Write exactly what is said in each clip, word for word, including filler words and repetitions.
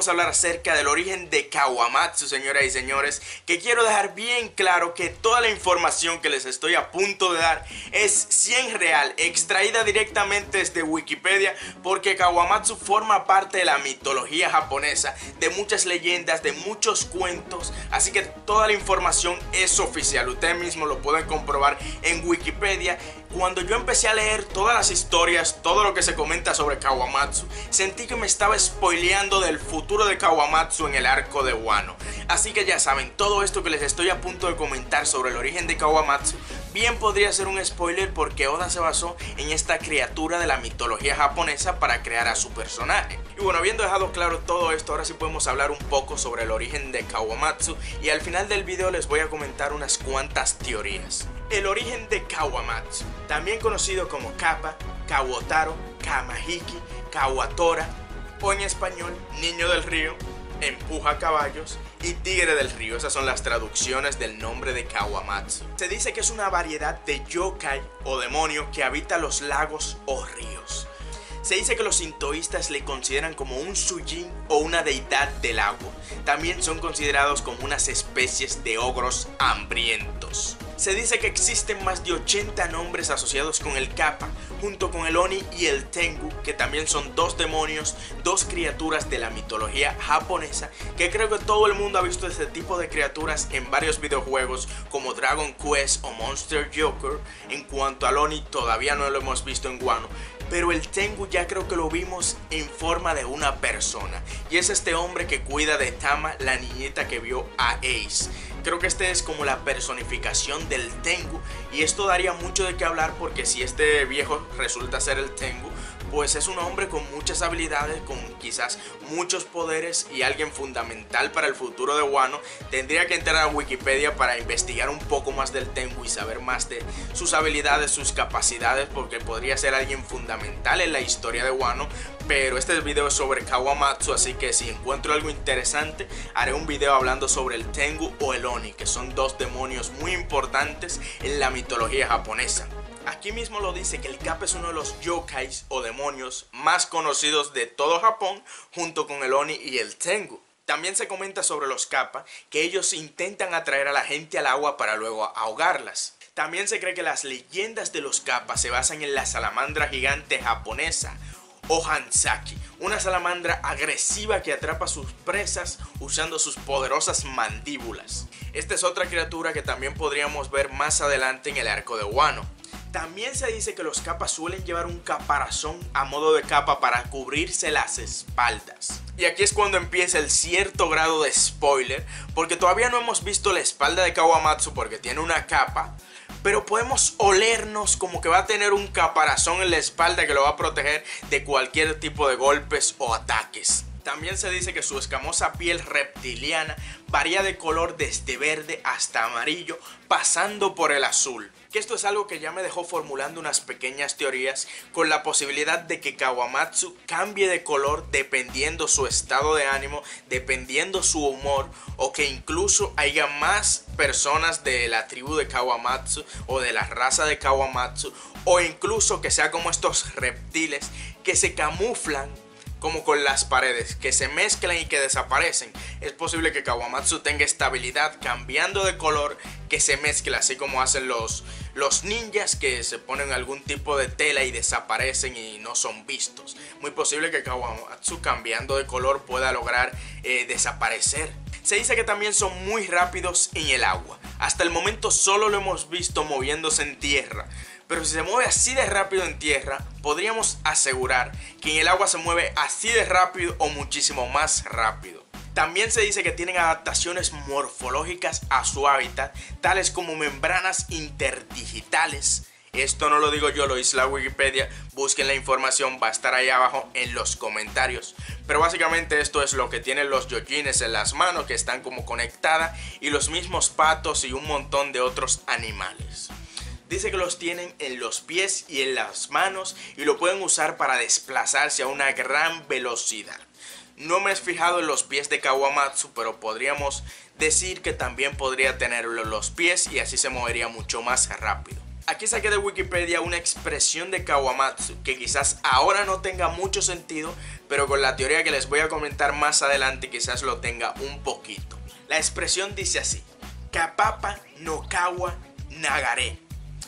vamos a hablar acerca del origen de Kawamatsu, señoras y señores, que quiero dejar bien claro que toda la información que les estoy a punto de dar es cien real, extraída directamente desde Wikipedia, porque Kawamatsu forma parte de la mitología japonesa, de muchas leyendas, de muchos cuentos, así que toda la información es oficial, ustedes mismos lo pueden comprobar en Wikipedia. Cuando yo empecé a leer todas las historias, todo lo que se comenta sobre Kawamatsu, sentí que me estaba spoileando del futuro de Kawamatsu en el arco de Wano. Así que ya saben, todo esto que les estoy a punto de comentar sobre el origen de Kawamatsu, bien podría ser un spoiler porque Oda se basó en esta criatura de la mitología japonesa para crear a su personaje. Y bueno, habiendo dejado claro todo esto, ahora sí podemos hablar un poco sobre el origen de Kawamatsu y al final del video les voy a comentar unas cuantas teorías. El origen de Kawamatsu, también conocido como Kappa, Kawotaro, Kamahiki, Kawatora o en español Niño del Río, Empuja Caballos y Tigre del Río. Esas son las traducciones del nombre de Kawamatsu. Se dice que es una variedad de yokai o demonio que habita los lagos o ríos. Se dice que los sintoístas le consideran como un Sujin o una deidad del agua. También son considerados como unas especies de ogros hambrientos. Se dice que existen más de ochenta nombres asociados con el Kappa, junto con el Oni y el Tengu, que también son dos demonios, dos criaturas de la mitología japonesa, que creo que todo el mundo ha visto este tipo de criaturas en varios videojuegos como Dragon Quest o Monster Joker. En cuanto al Oni, todavía no lo hemos visto en Wano, pero el Tengu ya creo que lo vimos en forma de una persona, y es este hombre que cuida de Tama, la niñita que vio a Ace. Creo que este es como la personificación del Tengu, y esto daría mucho de qué hablar porque si este viejo resulta ser el Tengu, pues es un hombre con muchas habilidades, con quizás muchos poderes y alguien fundamental para el futuro de Wano. Tendría que entrar a Wikipedia para investigar un poco más del Tengu y saber más de sus habilidades, sus capacidades, porque podría ser alguien fundamental en la historia de Wano. Pero este video es sobre Kawamatsu, así que si encuentro algo interesante, haré un video hablando sobre el Tengu o el Oni, que son dos demonios muy importantes en la mitología japonesa. Aquí mismo lo dice que el Kappa es uno de los yokais o demonios más conocidos de todo Japón, junto con el Oni y el Tengu. También se comenta sobre los Kappa que ellos intentan atraer a la gente al agua para luego ahogarlas. También se cree que las leyendas de los Kappa se basan en la salamandra gigante japonesa o Hansaki, una salamandra agresiva que atrapa a sus presas usando sus poderosas mandíbulas. Esta es otra criatura que también podríamos ver más adelante en el arco de Wano. También se dice que los Kappa suelen llevar un caparazón a modo de capa para cubrirse las espaldas. Y aquí es cuando empieza el cierto grado de spoiler, porque todavía no hemos visto la espalda de Kawamatsu porque tiene una capa, pero podemos olernos como que va a tener un caparazón en la espalda que lo va a proteger de cualquier tipo de golpes o ataques. También se dice que su escamosa piel reptiliana varía de color desde verde hasta amarillo, pasando por el azul. Que esto es algo que ya me dejó formulando unas pequeñas teorías con la posibilidad de que Kawamatsu cambie de color dependiendo su estado de ánimo, dependiendo su humor, o que incluso haya más personas de la tribu de Kawamatsu o de la raza de Kawamatsu, o incluso que sea como estos reptiles que se camuflan como con las paredes, que se mezclan y que desaparecen. Es posible que Kawamatsu tenga esta habilidad cambiando de color, que se mezcla, así como hacen los, los ninjas que se ponen algún tipo de tela y desaparecen y no son vistos. Muy posible que Kawamatsu cambiando de color pueda lograr eh, desaparecer. Se dice que también son muy rápidos en el agua. Hasta el momento solo lo hemos visto moviéndose en tierra, pero si se mueve así de rápido en tierra, podríamos asegurar que en el agua se mueve así de rápido o muchísimo más rápido. También se dice que tienen adaptaciones morfológicas a su hábitat, tales como membranas interdigitales. Esto no lo digo yo, lo dice la Wikipedia. Busquen la información, va a estar ahí abajo en los comentarios. Pero básicamente esto es lo que tienen los yojines en las manos, que están como conectadas, y los mismos patos y un montón de otros animales. Dice que los tienen en los pies y en las manos y lo pueden usar para desplazarse a una gran velocidad. No me he fijado en los pies de Kawamatsu, pero podríamos decir que también podría tenerlo en los pies y así se movería mucho más rápido. Aquí saqué de Wikipedia una expresión de Kawamatsu que quizás ahora no tenga mucho sentido, pero con la teoría que les voy a comentar más adelante quizás lo tenga un poquito. La expresión dice así: Kapapa no kawa nagare.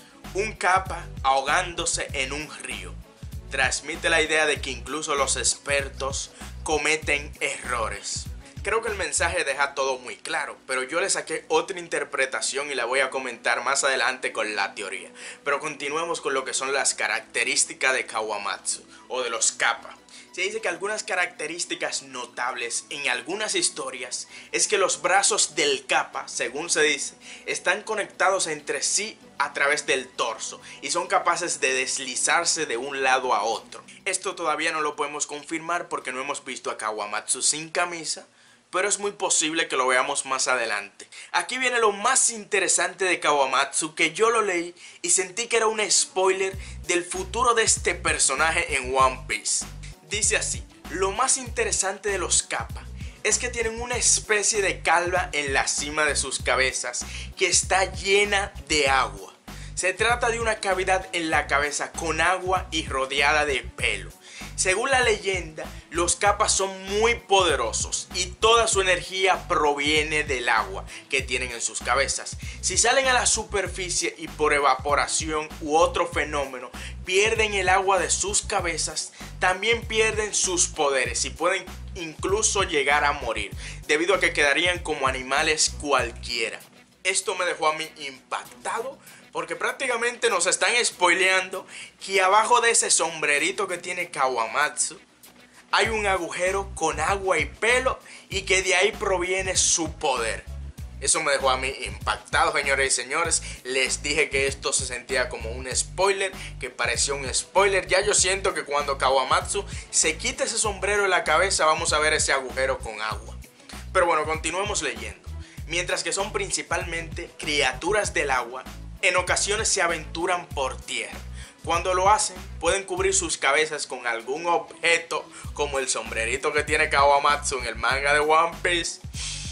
Un kappa ahogándose en un río. Transmite la idea de que incluso los expertos cometen errores. Creo que el mensaje deja todo muy claro, pero yo le saqué otra interpretación y la voy a comentar más adelante con la teoría. Pero continuemos con lo que son las características de Kawamatsu o de los kappa. Se dice que algunas características notables en algunas historias es que los brazos del kappa, según se dice, están conectados entre sí a través del torso y son capaces de deslizarse de un lado a otro. Esto todavía no lo podemos confirmar porque no hemos visto a Kawamatsu sin camisa, pero es muy posible que lo veamos más adelante. Aquí viene lo más interesante de Kawamatsu, que yo lo leí y sentí que era un spoiler del futuro de este personaje en One Piece. Dice así: lo más interesante de los kappa es que tienen una especie de calva en la cima de sus cabezas que está llena de agua. Se trata de una cavidad en la cabeza con agua y rodeada de pelo. Según la leyenda, los kappas son muy poderosos y toda su energía proviene del agua que tienen en sus cabezas. Si salen a la superficie y por evaporación u otro fenómeno pierden el agua de sus cabezas, también pierden sus poderes y pueden incluso llegar a morir, debido a que quedarían como animales cualquiera. Esto me dejó a mí impactado, porque prácticamente nos están spoileando que abajo de ese sombrerito que tiene Kawamatsu hay un agujero con agua y pelo y que de ahí proviene su poder. Eso me dejó a mí impactado, señores y señores. Les dije que esto se sentía como un spoiler, que parecía un spoiler. Ya yo siento que cuando Kawamatsu se quite ese sombrero de la cabeza vamos a ver ese agujero con agua. Pero bueno, continuemos leyendo. Mientras que son principalmente criaturas del agua, en ocasiones se aventuran por tierra. Cuando lo hacen, pueden cubrir sus cabezas con algún objeto, como el sombrerito que tiene Kawamatsu en el manga de One Piece,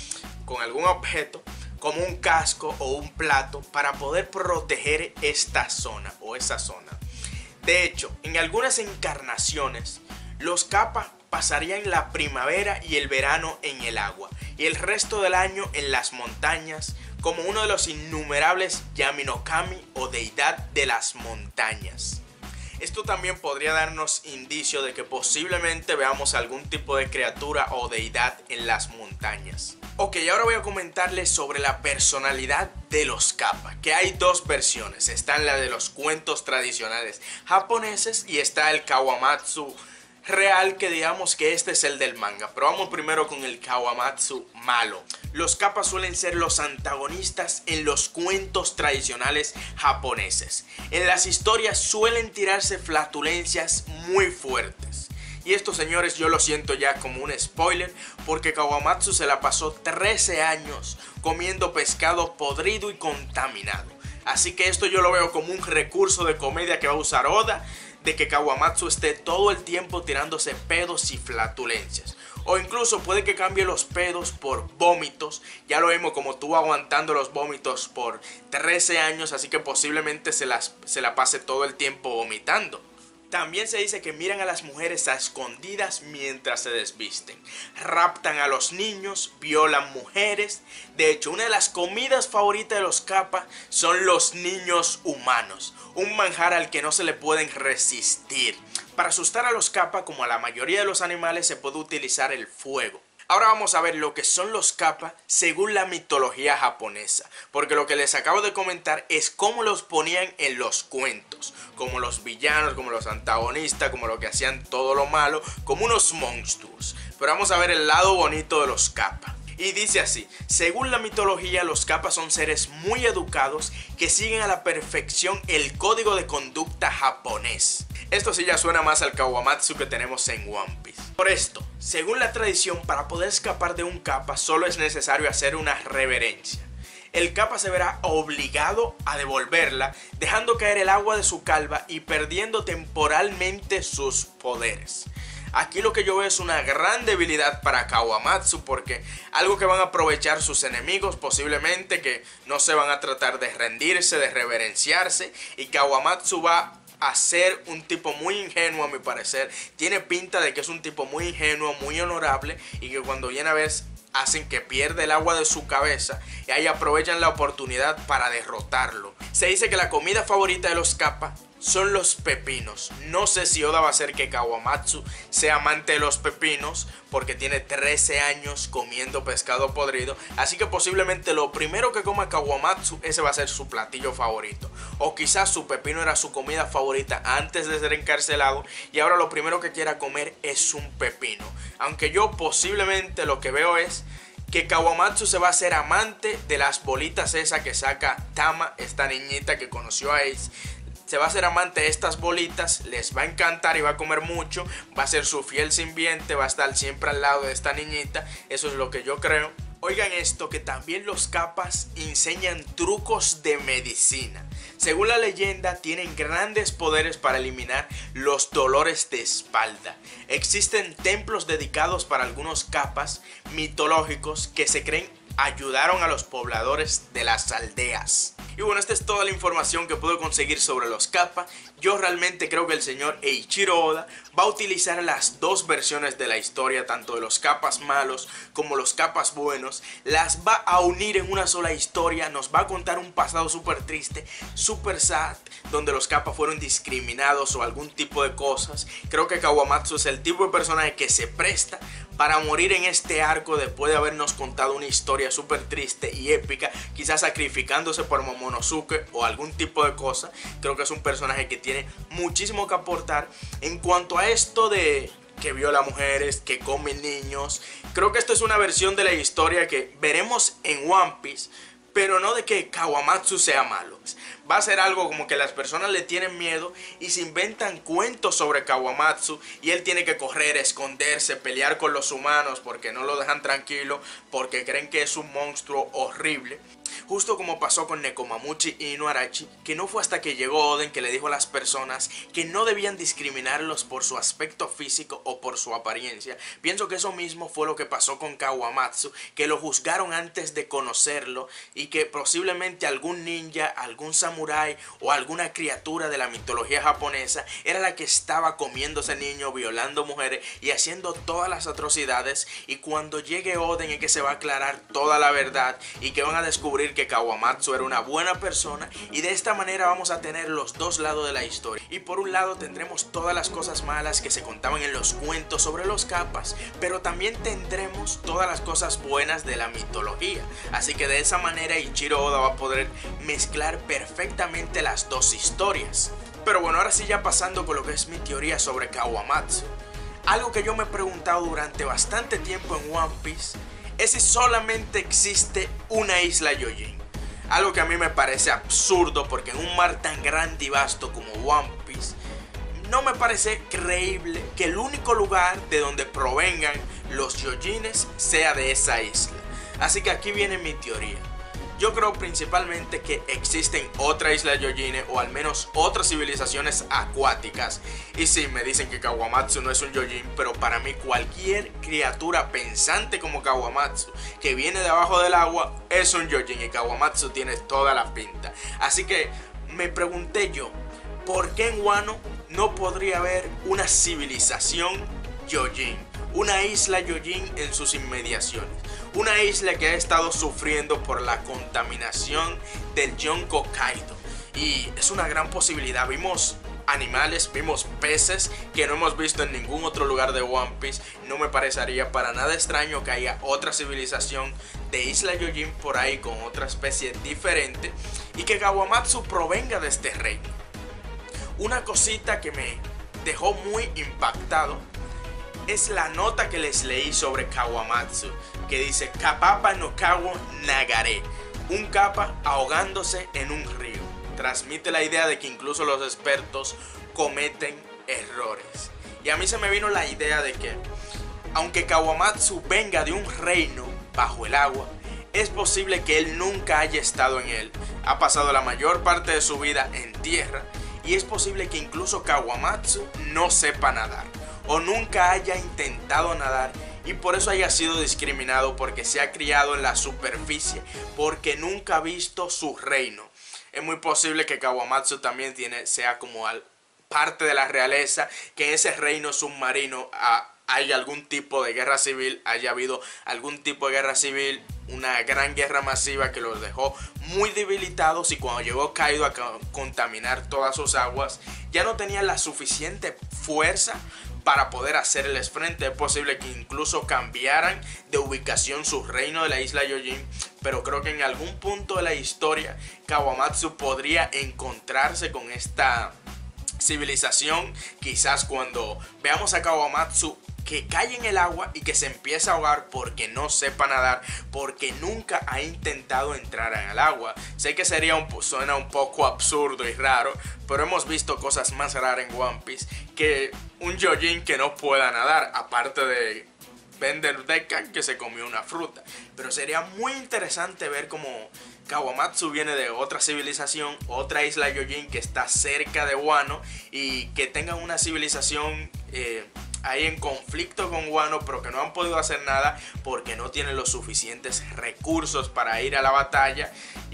con algún objeto, como un casco o un plato, para poder proteger esta zona o esa zona. De hecho, en algunas encarnaciones, los kappa pasarían la primavera y el verano en el agua, y el resto del año en las montañas, como uno de los innumerables Yami no Kami o deidad de las montañas. Esto también podría darnos indicio de que posiblemente veamos algún tipo de criatura o deidad en las montañas. Ok, ahora voy a comentarles sobre la personalidad de los kappa, que hay dos versiones. Está la de los cuentos tradicionales japoneses y está el Kawamatsu real, que digamos que este es el del manga. Pero vamos primero con el Kawamatsu malo. Los kappa suelen ser los antagonistas en los cuentos tradicionales japoneses. En las historias suelen tirarse flatulencias muy fuertes. Y esto, señores, yo lo siento ya como un spoiler, porque Kawamatsu se la pasó trece años comiendo pescado podrido y contaminado. Así que esto yo lo veo como un recurso de comedia que va a usar Oda, de que Kawamatsu esté todo el tiempo tirándose pedos y flatulencias. O incluso puede que cambie los pedos por vómitos. Ya lo vemos como estuvo aguantando los vómitos por trece años, así que posiblemente se, las, se la pase todo el tiempo vomitando. También se dice que miran a las mujeres a escondidas mientras se desvisten. Raptan a los niños, violan mujeres. De hecho, una de las comidas favoritas de los kappa son los niños humanos. Un manjar al que no se le pueden resistir. Para asustar a los kappa, como a la mayoría de los animales, se puede utilizar el fuego. Ahora vamos a ver lo que son los kappa según la mitología japonesa, porque lo que les acabo de comentar es cómo los ponían en los cuentos, como los villanos, como los antagonistas, como lo que hacían todo lo malo, como unos monstruos. Pero vamos a ver el lado bonito de los kappa. Y dice así: según la mitología, los kappa son seres muy educados que siguen a la perfección el código de conducta japonés. Esto sí ya suena más al Kawamatsu que tenemos en One Piece. Por esto, según la tradición, para poder escapar de un kappa solo es necesario hacer una reverencia. El kappa se verá obligado a devolverla, dejando caer el agua de su calva y perdiendo temporalmente sus poderes. Aquí lo que yo veo es una gran debilidad para Kawamatsu, porque algo que van a aprovechar sus enemigos posiblemente, que no se van a tratar de rendirse, de reverenciarse, y Kawamatsu va a ser un tipo muy ingenuo a mi parecer. Tiene pinta de que es un tipo muy ingenuo, muy honorable, y que cuando viene a ver hacen que pierda el agua de su cabeza y ahí aprovechan la oportunidad para derrotarlo. Se dice que la comida favorita de los Kappa son los pepinos. No sé si Oda va a hacer que Kawamatsu sea amante de los pepinos, porque tiene trece años comiendo pescado podrido. Así que posiblemente lo primero que coma Kawamatsu, ese va a ser su platillo favorito. O quizás su pepino era su comida favorita antes de ser encarcelado y ahora lo primero que quiera comer es un pepino. Aunque yo posiblemente lo que veo es que Kawamatsu se va a hacer amante de las bolitas esas que saca Tama, esta niñita que conoció a Ace. Se va a hacer amante de estas bolitas, les va a encantar y va a comer mucho, va a ser su fiel sirviente, va a estar siempre al lado de esta niñita, eso es lo que yo creo. Oigan esto, que también los Kappas enseñan trucos de medicina. Según la leyenda, tienen grandes poderes para eliminar los dolores de espalda. Existen templos dedicados para algunos Kappas mitológicos que se creen ayudaron a los pobladores de las aldeas. Y bueno, esta es toda la información que puedo conseguir sobre los Kappa. Yo realmente creo que el señor Eiichiro Oda va a utilizar las dos versiones de la historia, tanto de los Kappas malos como los Kappas buenos. Las va a unir en una sola historia, nos va a contar un pasado súper triste, súper sad, donde los Kappa fueron discriminados o algún tipo de cosas. Creo que Kawamatsu es el tipo de personaje que se presta para morir en este arco después de habernos contado una historia súper triste y épica, quizás sacrificándose por Momonosuke o algún tipo de cosa. Creo que es un personaje que tiene muchísimo que aportar. En cuanto a esto de que viola mujeres, que come niños, creo que esto es una versión de la historia que veremos en One Piece, pero no de que Kawamatsu sea malo. Va a ser algo como que las personas le tienen miedo y se inventan cuentos sobre Kawamatsu y él tiene que correr, esconderse, pelear con los humanos porque no lo dejan tranquilo, porque creen que es un monstruo horrible. Justo como pasó con Nekomamuchi y Inuarashi, que no fue hasta que llegó Oden que le dijo a las personas que no debían discriminarlos por su aspecto físico o por su apariencia. Pienso que eso mismo fue lo que pasó con Kawamatsu, que lo juzgaron antes de conocerlo y que posiblemente algún ninja, algún samurái o alguna criatura de la mitología japonesa era la que estaba comiendo a ese niño, violando mujeres y haciendo todas las atrocidades. Y cuando llegue Oden es que se va a aclarar toda la verdad y que van a descubrir que Kawamatsu era una buena persona, y de esta manera vamos a tener los dos lados de la historia. Y por un lado tendremos todas las cosas malas que se contaban en los cuentos sobre los Kappas, pero también tendremos todas las cosas buenas de la mitología. Así que de esa manera Eiichiro Oda va a poder mezclar perfectamente las dos historias. Pero bueno, ahora sí, ya pasando con lo que es mi teoría sobre Kawamatsu. Algo que yo me he preguntado durante bastante tiempo en One Piece es si solamente existe una isla Gyojin. Algo que a mí me parece absurdo, porque en un mar tan grande y vasto como One Piece, no me parece creíble que el único lugar de donde provengan los Gyojines sea de esa isla. Así que aquí viene mi teoría. Yo creo principalmente que existen otras islas Gyojines, o al menos otras civilizaciones acuáticas. Y sí, me dicen que Kawamatsu no es un Gyojin, pero para mí cualquier criatura pensante como Kawamatsu, que viene de abajo del agua, es un Gyojin, y Kawamatsu tiene toda la pinta. Así que me pregunté yo, ¿por qué en Wano no podría haber una civilización Gyojin? Una isla Gyojin en sus inmediaciones. Una isla que ha estado sufriendo por la contaminación del Yonko Kaido. Y es una gran posibilidad. Vimos animales, vimos peces que no hemos visto en ningún otro lugar de One Piece. No me parecería para nada extraño que haya otra civilización de isla Gyojin por ahí con otra especie diferente, y que Kawamatsu provenga de este reino. Una cosita que me dejó muy impactado es la nota que les leí sobre Kawamatsu, que dice Kapapa no Kawo Nagare, un Kappa ahogándose en un río. Transmite la idea de que incluso los expertos cometen errores. Y a mí se me vino la idea de que, aunque Kawamatsu venga de un reino bajo el agua, es posible que él nunca haya estado en él. Ha pasado la mayor parte de su vida en tierra, y es posible que incluso Kawamatsu no sepa nadar. o nunca haya intentado nadar y por eso haya sido discriminado porque se ha criado en la superficie, porque nunca ha visto su reino. Es muy posible que Kawamatsu también tiene, sea como al, parte de la realeza, que en ese reino submarino ah, hay algún tipo de guerra civil, haya habido algún tipo de guerra civil, una gran guerra masiva que los dejó muy debilitados y cuando llegó Kaido a contaminar todas sus aguas, ya no tenían la suficiente fuerza para poder hacerles frente. Es posible que incluso cambiaran de ubicación su reino de la isla Gyojin, pero creo que en algún punto de la historia Kawamatsu podría encontrarse con esta civilización, quizás cuando veamos a Kawamatsu que cae en el agua y que se empieza a ahogar porque no sepa nadar, porque nunca ha intentado entrar en el agua. Sé que sería un, suena un poco absurdo y raro, pero hemos visto cosas más raras en One Piece que un Gyojin que no pueda nadar, aparte de Bender Dekan que se comió una fruta. Pero sería muy interesante ver cómo Kawamatsu viene de otra civilización, otra isla Gyojin que está cerca de Wano y que tengan una civilización eh, ahí en conflicto con Wano, pero que no han podido hacer nada porque no tienen los suficientes recursos para ir a la batalla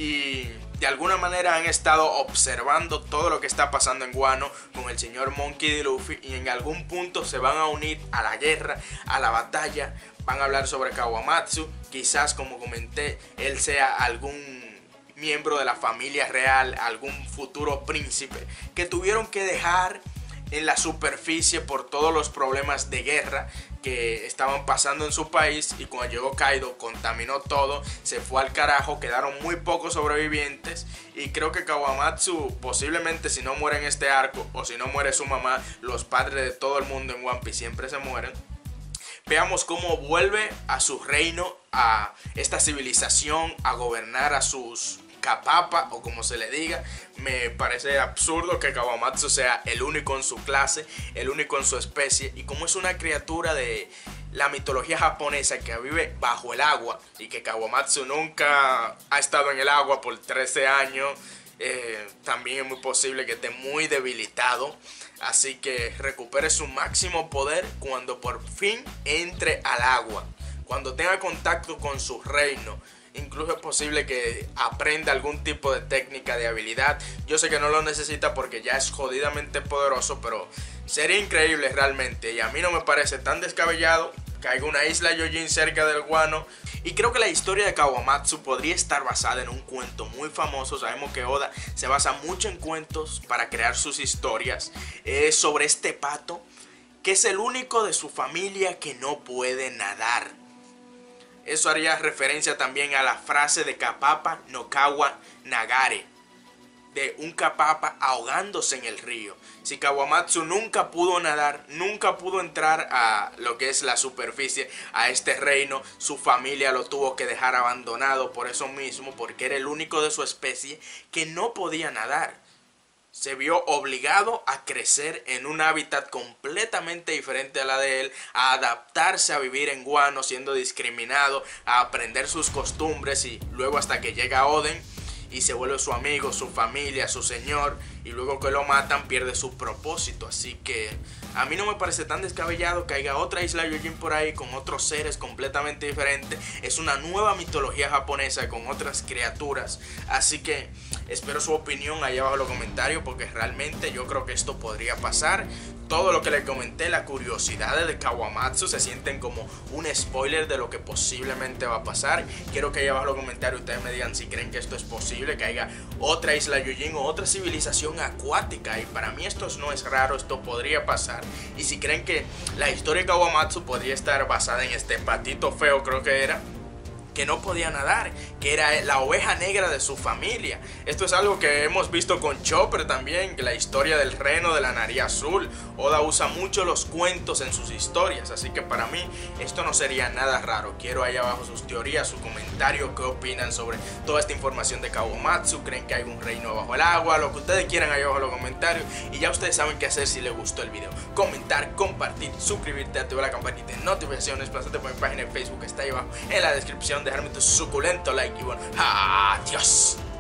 y de alguna manera han estado observando todo lo que está pasando en Wano con el señor Monkey D. Luffy y en algún punto se van a unir a la guerra, a la batalla. Van a hablar sobre Kawamatsu, quizás como comenté, él sea algún miembro de la familia real, algún futuro príncipe que tuvieron que dejar en la superficie por todos los problemas de guerra que estaban pasando en su país y cuando llegó Kaido contaminó todo, se fue al carajo, quedaron muy pocos sobrevivientes y creo que Kawamatsu posiblemente si no muere en este arco o si no muere su mamá, los padres de todo el mundo en One Piece siempre se mueren. Veamos cómo vuelve a su reino, a esta civilización, a gobernar a sus Kapapa o como se le diga. Me parece absurdo que Kawamatsu sea el único en su clase, el único en su especie, y como es una criatura de la mitología japonesa que vive bajo el agua y que Kawamatsu nunca ha estado en el agua por trece años, eh, también es muy posible que esté muy debilitado. Así que recupere su máximo poder cuando por fin entre al agua, cuando tenga contacto con su reino. Incluso es posible que aprenda algún tipo de técnica, de habilidad. Yo sé que no lo necesita porque ya es jodidamente poderoso, pero sería increíble realmente. Y a mí no me parece tan descabellado que haya una isla Gyojin cerca del Wano. Y creo que la historia de Kawamatsu podría estar basada en un cuento muy famoso. Sabemos que Oda se basa mucho en cuentos para crear sus historias. Es sobre este pato que es el único de su familia que no puede nadar. Eso haría referencia también a la frase de Kapapa no Kawa Nagare, de un Kapapa ahogándose en el río. Si Kawamatsu nunca pudo nadar, nunca pudo entrar a lo que es la superficie, a este reino, su familia lo tuvo que dejar abandonado por eso mismo, porque era el único de su especie que no podía nadar. Se vio obligado a crecer en un hábitat completamente diferente a la de él, a adaptarse a vivir en Wano siendo discriminado, a aprender sus costumbres y luego hasta que llega Oden y se vuelve su amigo, su familia, su señor, y luego que lo matan pierde su propósito. Así que a mí no me parece tan descabellado que haya otra isla Gyojin por ahí con otros seres completamente diferentes. Es una nueva mitología japonesa con otras criaturas. Así que espero su opinión ahí abajo en los comentarios porque realmente yo creo que esto podría pasar. Todo lo que les comenté, las curiosidades de Kawamatsu se sienten como un spoiler de lo que posiblemente va a pasar. Quiero que ahí abajo en los comentarios ustedes me digan si creen que esto es posible, que haya otra isla Gyojin o otra civilización acuática. Y para mí esto no es raro, esto podría pasar. Y si creen que la historia de Kawamatsu podría estar basada en este patito feo, creo que era, que no podía nadar, que era la oveja negra de su familia. Esto es algo que hemos visto con Chopper también, que la historia del reno de la nariz azul. Oda usa mucho los cuentos en sus historias, así que para mí esto no sería nada raro. Quiero ahí abajo sus teorías, su comentario, qué opinan sobre toda esta información de Kawamatsu. ¿Creen que hay un reino bajo el agua? Lo que ustedes quieran ahí abajo en los comentarios. Y ya ustedes saben qué hacer si les gustó el video: comentar, compartir, suscribirte, activar la campanita de notificaciones, pasarte por mi página de Facebook que está ahí abajo en la descripción, dejarme tu suculento like y bueno, adiós.